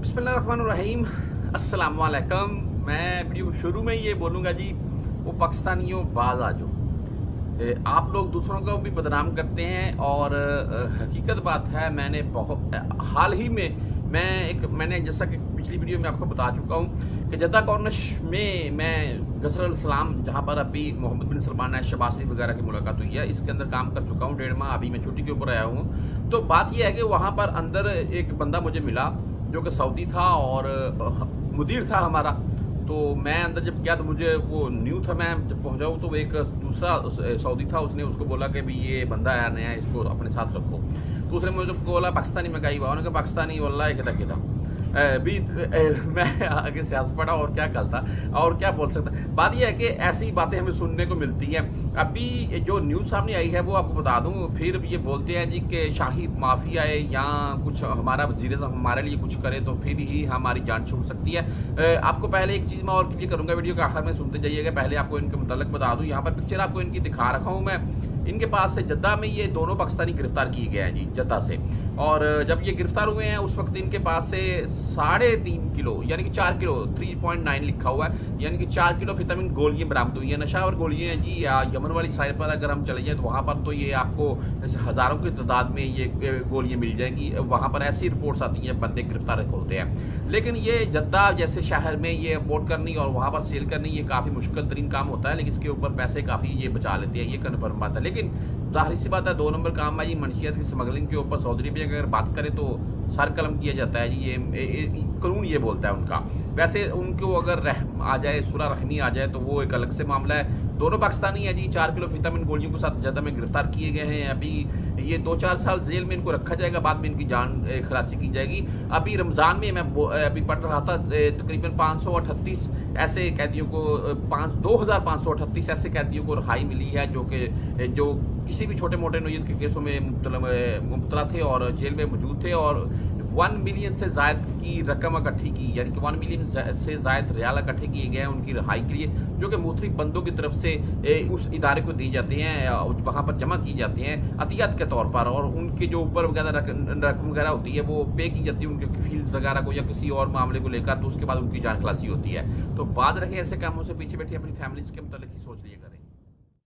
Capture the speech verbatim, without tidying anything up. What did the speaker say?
बिस्मिल्लाहिर्रहमानिर्रहीम, अस्सलाम वालेकुम। मैं वीडियो शुरू में ये बोलूँगा जी, वो पाकिस्तानियों बाज आ जाओ। आप लोग दूसरों को भी बदनाम करते हैं और हकीकत बात है, मैंने बहुत हाल ही में मैं एक मैंने जैसा कि पिछली वीडियो में आपको बता चुका हूँ कि जद्दा कॉर्निश में मैं गसर सलाम, जहाँ पर अभी मोहम्मद बिन सलमान है, शहबाज शरीफ वगैरह की मुलाकात हुई है, इसके अंदर काम कर चुका हूँ डेढ़ माह। अभी मैं छुट्टी के ऊपर आया हूँ। तो बात यह है कि वहाँ पर अंदर एक बंदा मुझे मिला जो कि सऊदी था और मुदीर था हमारा। तो मैं अंदर जब गया तो मुझे वो न्यू था, मैं जब पहुंचा हूँ तो एक दूसरा सऊदी था, उसने उसको बोला कि भी ये बंदा है नया, इसको अपने साथ रखो। दूसरे मुझे बोला पाकिस्तानी में कई बार, उन्होंने कहा पाकिस्तानी वल्लाह किता किता भी मैं आगे से हंस पड़ा और क्या करता और क्या बोल सकता। बात यह है कि ऐसी बातें हमें सुनने को मिलती हैं। अभी जो न्यूज़ सामने आई है वो आपको बता दूं, फिर ये बोलते हैं जी कि शाही माफिया है या कुछ हमारा वज़ीर हमारे लिए कुछ करे तो फिर ही हमारी जान छूट सकती है। आपको पहले एक चीज़ मैं और क्लियर करूंगा, वीडियो के आखिर में सुनते जाइएगा। पहले आपको इनके मुताल्लिक बता दूं, यहाँ पर पिक्चर आपको इनकी दिखा रखा हूँ मैं। इनके पास से जद्दा में ये दोनों पाकिस्तानी गिरफ्तार किए गए हैं जी, जद्दा से। और जब ये गिरफ्तार हुए हैं उस वक्त इनके पास से साढ़े तीन किलो यानी कि चार किलो थ्री पॉइंट नाइन लिखा हुआ है, यानी कि चार किलो विटामिन गोलियां बरामद हुई है। नशा और गोलियां हैं जी। यमन वाली साइड पर अगर हम चले जाएं तो वहाँ पर तो ये आपको हज़ारों की तादाद में ये गोलियां मिल जाएंगी। वहाँ पर ऐसी रिपोर्ट्स आती हैं, बंदे गिरफ्तार होते हैं। लेकिन ये जद्दा जैसे शहर में ये इम्पोर्ट करनी और वहाँ पर सेल करनी ये काफ़ी मुश्किल तरीन काम होता है, लेकिन इसके ऊपर पैसे काफ़ी ये बचा लेते हैं, ये कन्फर्म बात है। लेकिन जाहिर सी बात है, दो नंबर काम है ये मंशियत की स्मगलिंग के ऊपर। सऊदी अरब अगर बात करें तो सर कलम किया जाता है जी, ये कानून ये बोलता है उनका। वैसे उनको अगर रहम आ जाए, सुलह रहमी आ जाए तो वो एक अलग से मामला है। दोनों पाकिस्तानी है जी, चार किलो विटामिन गोलियों के साथ जद्दा में गिरफ्तार किए गए हैं। अभी ये दो चार साल जेल में इनको रखा जाएगा, बाद में इनकी जान खलासी की जाएगी। अभी रमज़ान में मैं अभी पढ़ रहा था, तकरीबन पाँच सौ अठतीस ऐसे कैदियों को पाँच दो हज़ार पाँच सौ अठतीस ऐसे कैदियों को रिहाई मिली है जो कि जो किसी भी छोटे मोटे नोयत के केसों में मुब्तला थे और जेल में मौजूद थे, और वन मिलियन से जायद की रकम इकट्ठी की, यानी कि वन मिलियन से जायद रियाल इकट्ठे किए गए हैं उनकी रिहाई के लिए, जो कि मुख्तलिफ बंदों की तरफ से उस इदारे को दी जाते हैं, वहाँ पर जमा की जाती हैं अतियात के तौर पर। और उनके जो ऊपर वगैरह रकम वगैरह होती है वो पे की जाती है उनके फील्ड वगैरह को या किसी और मामले को लेकर। तो उसके बाद उनकी जान खलासी होती है। तो बात रहे ऐसे कामों से, पीछे बैठी अपनी फैमिली के मतलब ही सोच लिया करें।